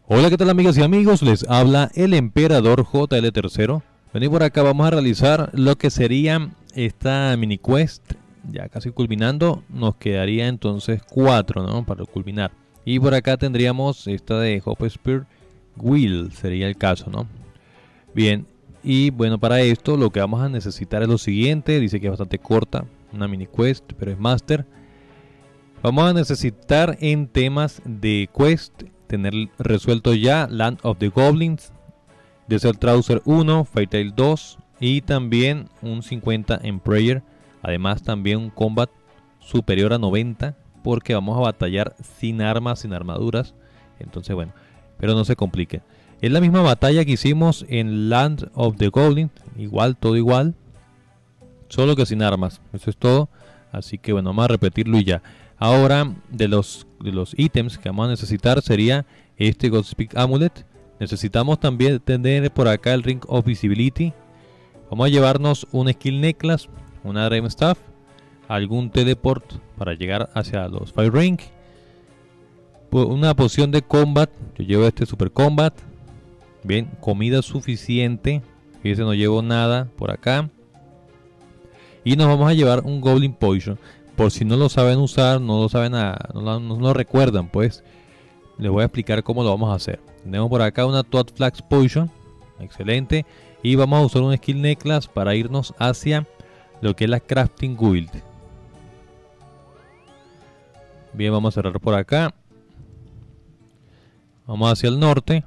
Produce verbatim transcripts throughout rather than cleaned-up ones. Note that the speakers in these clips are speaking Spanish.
Hola, ¿qué tal amigas y amigos? Les habla el Emperador J L tercero. Vení por acá, vamos a realizar lo que sería esta mini quest. Ya casi culminando, nos quedaría entonces cuatro, ¿no? Para culminar. Y por acá tendríamos esta de Hope Spear Wheel, sería el caso, ¿no? Bien, y bueno, para esto lo que vamos a necesitar es lo siguiente. Dice que es bastante corta, una mini quest, pero es master. Vamos a necesitar en temas de quest tener resuelto ya Land of the Goblins, Desert Trouser uno, Fatal dos y también un cincuenta en Prayer. Además también un combat superior a noventa, porque vamos a batallar sin armas, sin armaduras. Entonces bueno, pero no se complique. Es la misma batalla que hicimos en Land of the Goblins, igual, todo igual, solo que sin armas. Eso es todo. Así que bueno, vamos a repetirlo y ya. Ahora, de los, de los ítems que vamos a necesitar sería este Godspeak Amulet. Necesitamos también tener por acá el Ring of Visibility. Vamos a llevarnos un Skill Necklace, una Rem Staff, algún Teleport para llegar hacia los Fire Ring, una poción de Combat. Yo llevo este Super Combat. Bien, comida suficiente. Fíjense, no llevo nada por acá. Y nos vamos a llevar un Goblin Poison. Por si no lo saben usar, no lo saben, a, no, lo, no lo recuerdan, pues les voy a explicar cómo lo vamos a hacer. Tenemos por acá una Toad Flax Potion, excelente, y vamos a usar un Skill Necklace para irnos hacia lo que es la Crafting Guild. Bien, vamos a cerrar por acá. Vamos hacia el norte.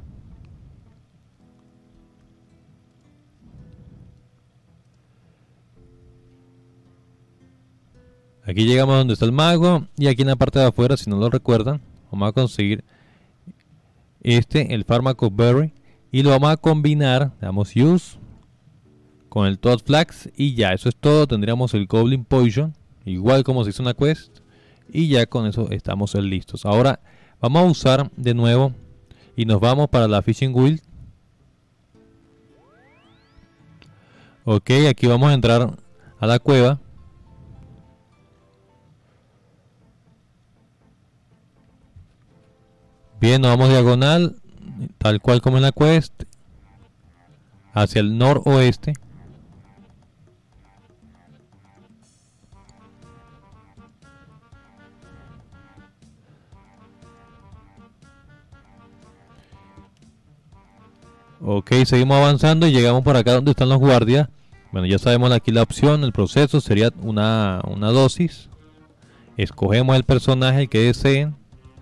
Aquí llegamos a donde está el mago, y aquí en la parte de afuera, si no lo recuerdan, vamos a conseguir este, el Fármaco Berry, y lo vamos a combinar. Le damos Use con el Toad Flax y ya, eso es todo. Tendríamos el Goblin Poison, igual como se hizo una quest, y ya con eso estamos listos. Ahora vamos a usar de nuevo y nos vamos para la Fishing Guild. Ok, aquí vamos a entrar a la cueva. Bien, nos vamos diagonal, tal cual como en la quest, hacia el noroeste. Ok, seguimos avanzando y llegamos por acá donde están los guardias. Bueno, ya sabemos aquí la opción, el proceso sería una, una dosis. Escogemos el personaje que deseen.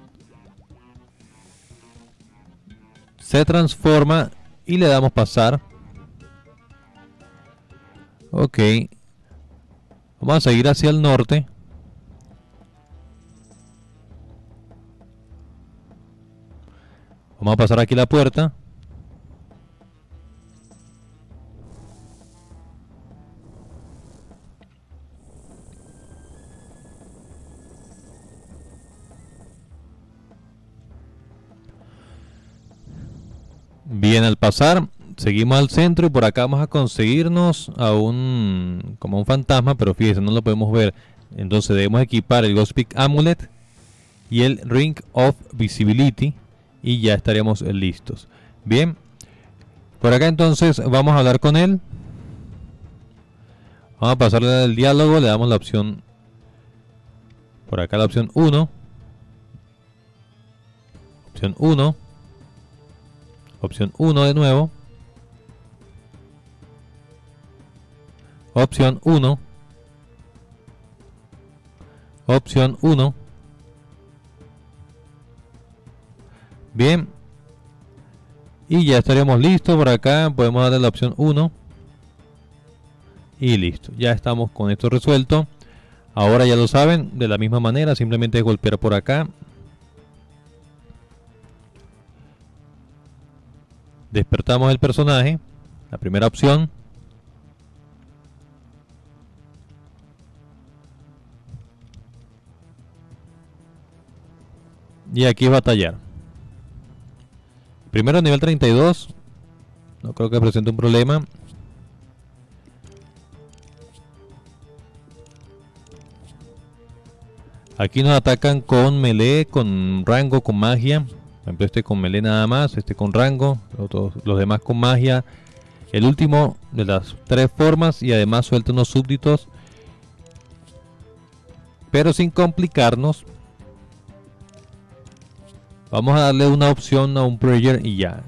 Se transforma y le damos pasar. Ok. Vamos a seguir hacia el norte. Vamos a pasar aquí la puerta. Bien, al pasar, seguimos al centro y por acá vamos a conseguirnos a un, como un fantasma, pero fíjense, no lo podemos ver. Entonces debemos equipar el Godspeak Amulet y el Ring of Visibility y ya estaríamos listos. Bien, por acá entonces vamos a hablar con él. Vamos a pasarle el diálogo, le damos la opción, por acá la opción uno. Opción uno. Opción uno de nuevo. Opción uno. Opción uno. Bien. Y ya estaríamos listos. Por acá podemos darle la opción uno. Y listo. Ya estamos con esto resuelto. Ahora ya lo saben. De la misma manera. Simplemente golpear por acá. Despertamos el personaje, la primera opción. Y aquí es batallar. Primero nivel treinta y dos. No creo que presente un problema. Aquí nos atacan con melee, con rango, con magia. ejemplo, este con melee nada más, este con rango, los, los demás con magia. El último de las tres formas y además suelta unos súbditos. Pero sin complicarnos, vamos a darle una opción a un prayer y ya.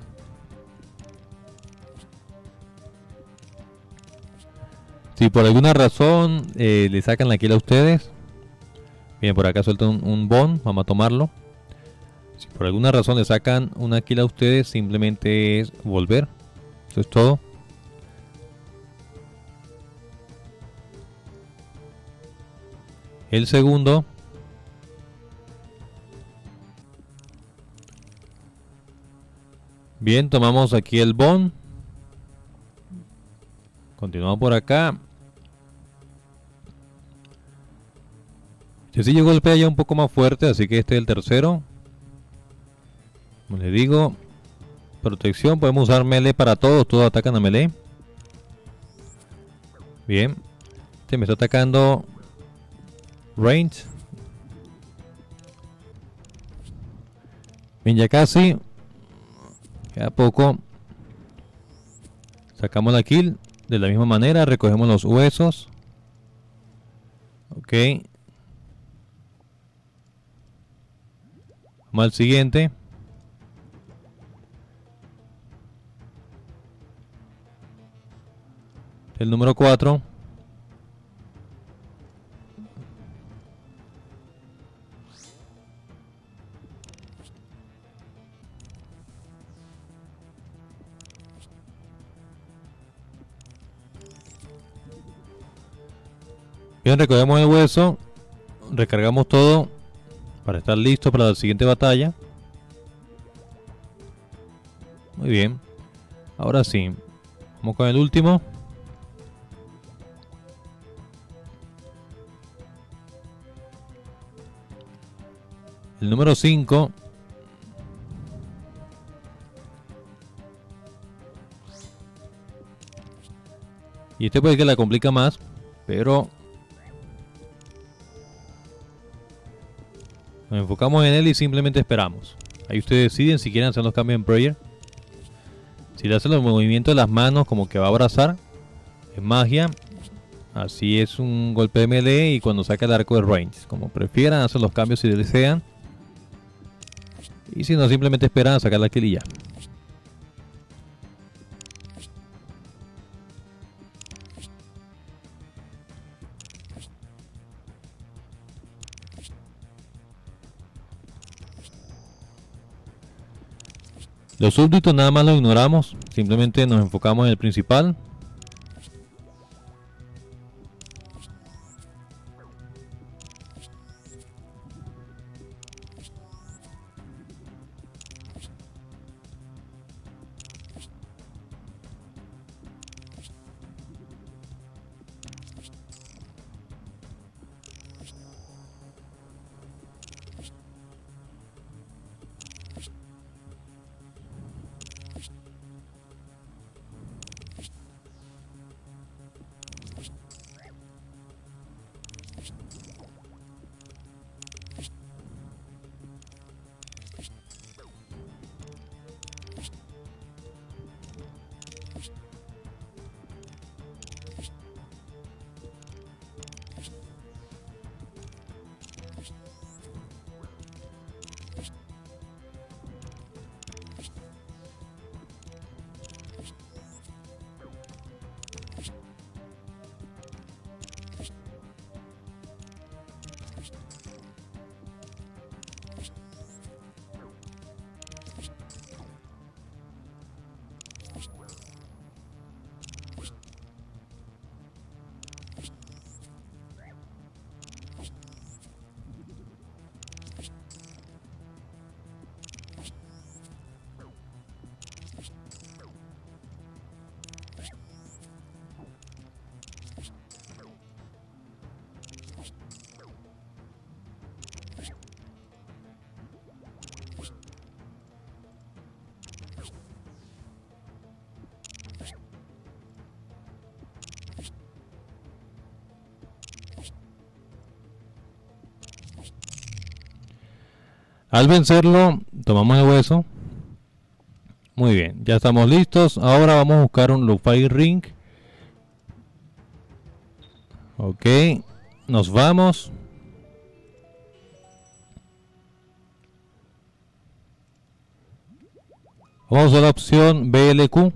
Si por alguna razón eh, le sacan la kill a ustedes, bien, por acá suelta un, un bond, vamos a tomarlo. Si por alguna razón le sacan una kill a ustedes, simplemente es volver. Eso es todo. El segundo. Bien, tomamos aquí el bond. Continuamos por acá. Este sí yo golpea ya un poco más fuerte, así que este es el tercero. Como les digo, protección, podemos usar melee para todos, todos atacan a melee. Bien, este me está atacando range. Bien, ya casi. Queda poco. Sacamos la kill. De la misma manera, recogemos los huesos. Ok. Vamos al siguiente. El número cuatro. Bien, recogemos el hueso, recargamos todo para estar listo para la siguiente batalla. Muy bien, ahora sí, vamos con el último. El número cinco. Y este puede que la complica más, pero nos enfocamos en él y simplemente esperamos. Ahí ustedes deciden si quieren hacer los cambios en prayer. Si le hacen los movimientos de las manos como que va a abrazar, es magia. Así es un golpe de melee y cuando saca el arco de range. Como prefieran, hacen los cambios si desean. Y si no, simplemente esperan a sacar la kill y ya. Los súbditos nada más los ignoramos, simplemente nos enfocamos en el principal. Al vencerlo, Tomamos el hueso. Muy bien, ya estamos listos. Ahora vamos a buscar un Lo-Fi Ring. Ok, nos vamos. Vamos a la opción B L Q.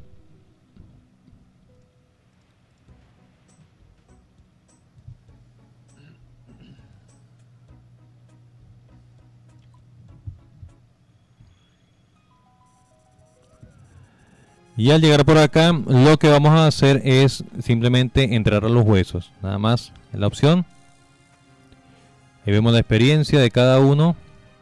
Y al llegar por acá, lo que vamos a hacer es simplemente entrar a los huesos. Nada más en la opción. Ahí vemos la experiencia de cada uno.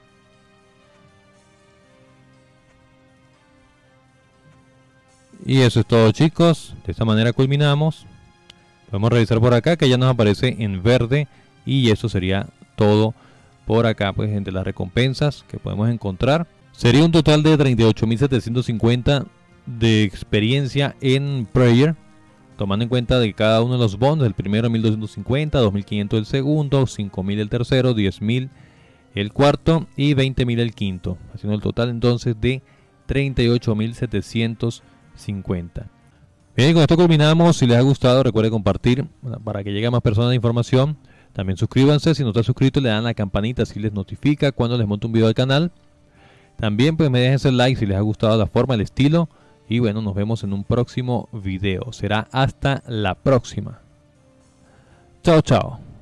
Y eso es todo, chicos. De esta manera culminamos. Podemos revisar por acá que ya nos aparece en verde. Y eso sería todo por acá, pues entre las recompensas que podemos encontrar. Sería un total de treinta y ocho mil setecientos cincuenta de experiencia en Prayer, tomando en cuenta de cada uno de los bonds. El primero mil doscientos cincuenta, dos mil quinientos el segundo, cinco mil el tercero, diez mil el cuarto y veinte mil el quinto, haciendo el total entonces de treinta y ocho mil setecientos cincuenta. Bien, y con esto culminamos. Si les ha gustado, recuerden compartir para que llegue a más personas de información. También suscríbanse, si no están suscritos le dan la campanita si les notifica cuando les monto un video al canal. También pues me dejen ese like si les ha gustado la forma, el estilo. Y bueno, nos vemos en un próximo video. Será hasta la próxima. Chao, chao.